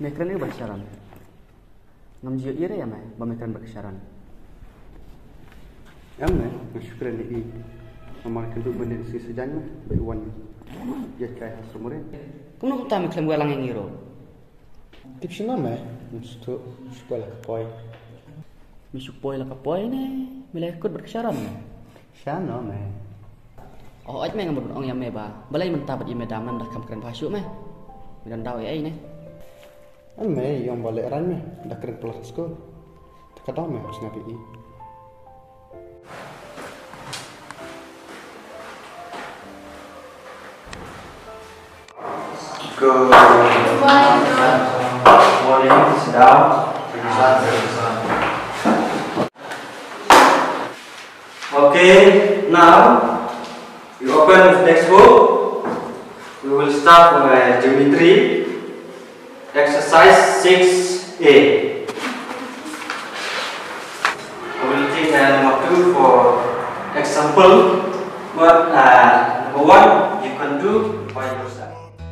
Mekran ini bersyaran. Ngam jio ire ya mai, mekran bersyaran. Amne, syukran ni. Amal kendu benda si sejanya, beruan. Ya kaya semure. Kuno kuta mekran gua lang yang iro. Tipsi nama, mesti sekolah kapoy. Misuk poy la kapoy ne, milih ikut bersyaran ne. Syano me. Oh, aj mai ngam ong yame ba. Balai mentabat ime daman dah kam keren pasuk me. Midan daw ai ne. Ame yang balik ran me, dah keren kelas sekolah. Tekadau me harus nabi i. Good morning. Sit down. Okay, now you open the textbook. We will start with geometry, exercise 6A. I will take number 2 for example. But number 1 you can do by yourself.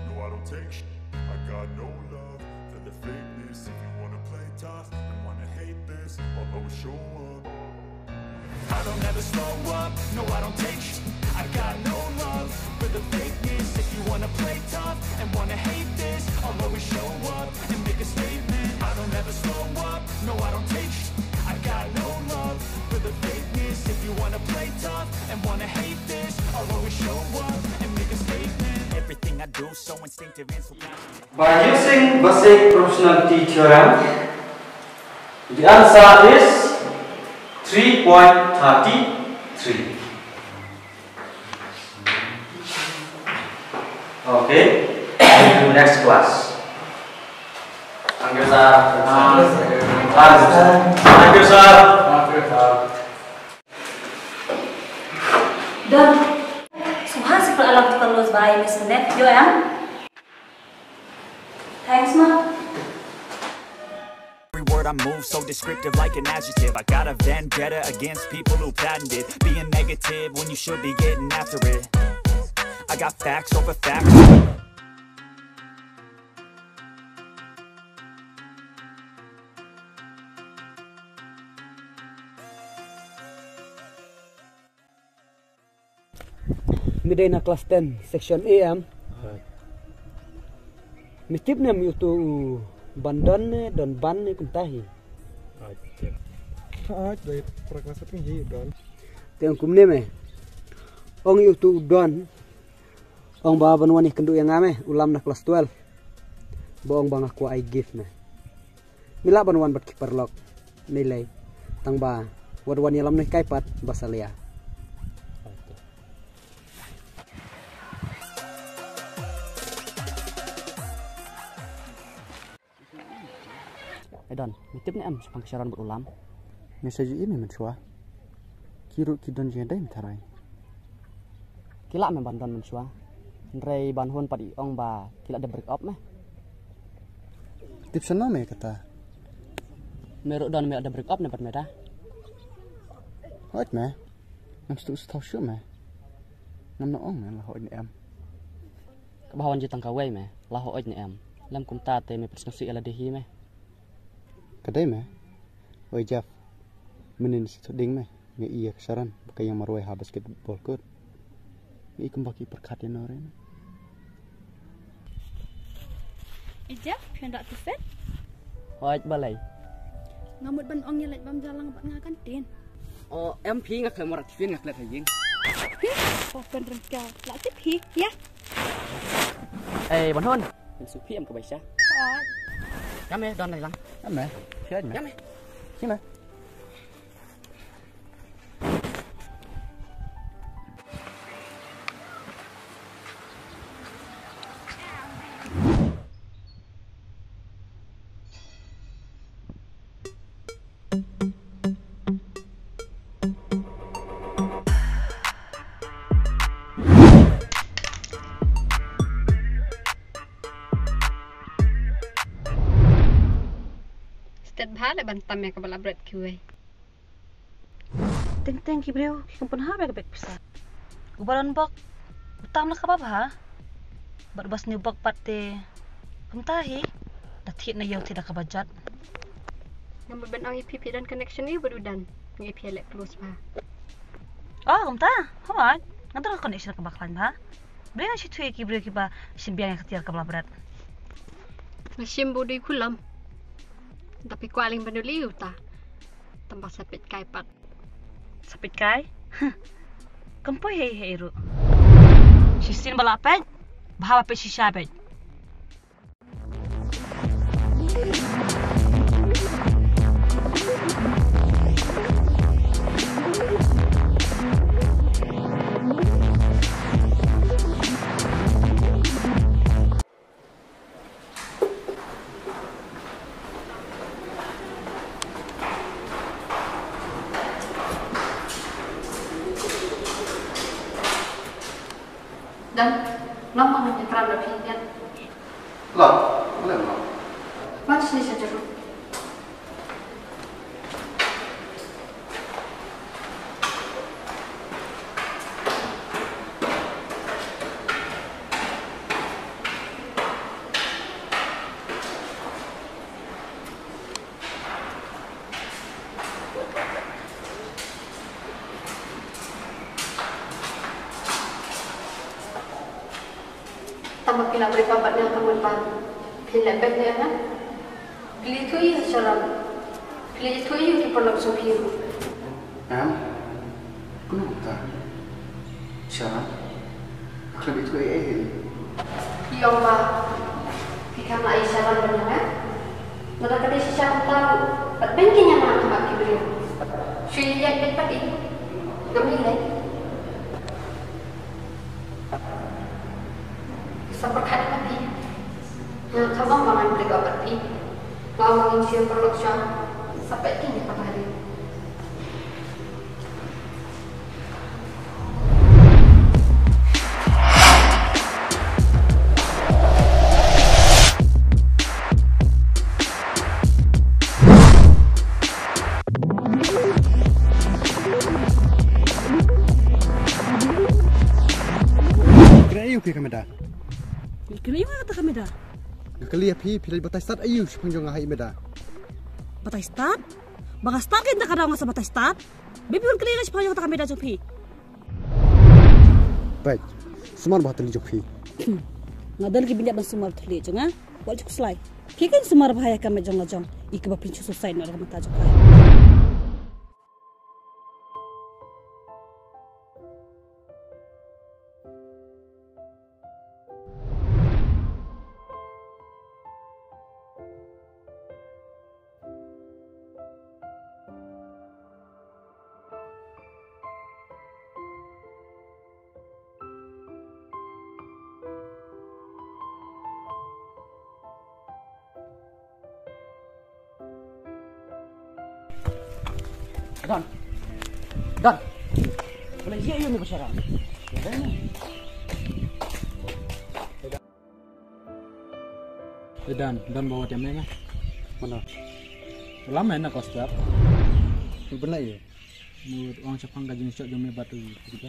I don't ever slow up, no I don't take sh**. I got no love for the fakeness. If you wanna play tough and wanna hate this, I'll always show up and make a statement. I don't ever slow up, no I don't take sh**. I got no love for the fakeness. If you wanna play tough and wanna hate this, I'll always show up and make a statement. Everything I do so instinctive and so passionate. By using basic proportionality theorem, the answer is 3.33. Okay, see you next class. Thank you, sir. Thank you, sir. Don, suha si alam tukang los bahay ni Sunet, yo em. Thanks, ma. Every word I move so descriptive like an adjective. I got a vendetta against people who patented being negative when you should be getting after it. I got facts over facts. Midday na class 10, section AM. Mitip na yutu bandan ne dan ban ne kuntahi. Baik, prakasa tinggi dan. Tengok kumne me. Ong yutu don. Ong ba banwani kendu yang ame ulam na class 12. Boong bang aku I give me. Mila banwan bat keeper lock. Nilai tang ba wadwan yalam ne kaipat basalia. Don, mitip ni am sepang kesyaran berulam. Mesej ini mencuah. Kiruk kidon jendai mentarai. Kila me bandon mensua. Nrei banhun padi ong ba kila de break up meh. Tips nama me kata. Meruk don me ada break up ne pat meda. Hot me. Nam stu stau syu me. Nam no ong me lah hot ni am. Kebahawan jitang kawai me, lah oj ni am. Lam kumta te me persnasi ala dehi me. Kadai me. Oi Jeff. Menin situ ding me. Nge iya kesaran. Bukan yang marwai ha basketball kot. Nge ikum baki perkat yang nore. Jeff, hendak tu set? Oj balai. Ngamut ban ong yelat bam jalang bat ngakan tin. Oh, em phi ngak morat fin ngak let hajing. Oh, pen rengkau. Lak tip hi, ya. Eh, banhun. Supi em ke baisya. Oh. Kame don lai lang. Ame. Sihat me. Kame. Sini. Bhale bantam ya kabala bread kiwe. Teng kibreu, kikon ha bek pisa. Ubaran bak. Utam na kababa ha. Barbas ni bak pate. Kumtahi. Datit na yaw tidak kabajat. Ngamut ban ong IP dan connection ni berudan. Ng IP lek close ba. Oh, kumta. Hot. Ngadra connection ka baklan ba? Beli na si tuye ki beli ki ba simbiang yang ketiar kabla berat. Nasim budi kulam. Tapi kualing banduli uta. Tambah sapit kai pat. Sapit kai? Kampoy hei ru. Sisin balapet. Bahawa pe si syabet. Dan lama hanya terang lebih ya. Lah, mana lah? Macam ni saja tu. Tambah pila beri babat yang kamu pan, pila bednya kan? Pila tu iya salam, pila tu iya kita perlu suhiru. Kenapa? Siapa? Aku lebih tua Yang bah, kita nak isaran banyak kan? Mereka di sisa tahu, berbengknya mana kamu kibri? Suya betul ini, nampak seperti mati. Kamu bangun beli obat ini. Kamu ingin siapa perlu sampai kini apa hari? Kira kami dah. Kenapa kata kami dah? Nakaliap pilih batai start ayu sepanjang ahai meda. Batai start? Baga start kita kadang masa batai start. Bibi pun keliling sepanjang kata kami dah jopi. Baik, semua bahat li jopi. Ngadal ki binyak ban semua terli jonga. Wal cukup selai. Kikan semua bahaya kami jong lajong. Ika bapin cusu sai nora kami tajuk. Dan, boleh dia yang bersyarat. Dan bawa jam ni Mana? Lama nak kau setiap. Benar ya. Menurut orang Jepang gaji niscok jam ni batu juga.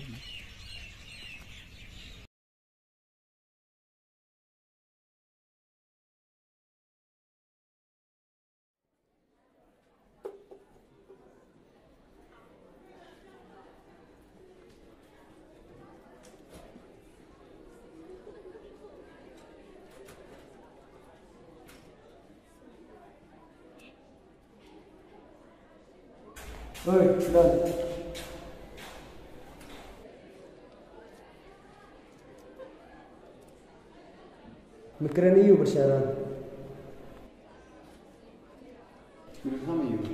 Oi, Dan. Mikirin iyo bersyarat. Sama iyo.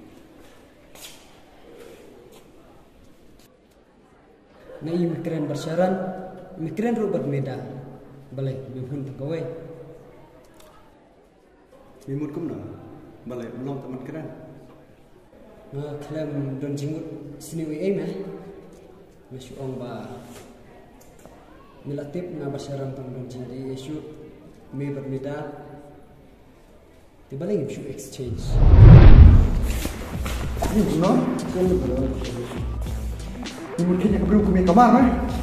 Na iyo mikirin bersyarat, mikirin ru berbeda. Balik, bihun pegawai. Mimut kumna. Balik, belum teman keren. Nah, kalian don jenggot sini WM ya. Masuk orang ba. Milatip na bersyarat tang don jadi isu me berbeda. Tiba lagi isu exchange. Ini no, kan betul. Mimut kini keburu kami kamar,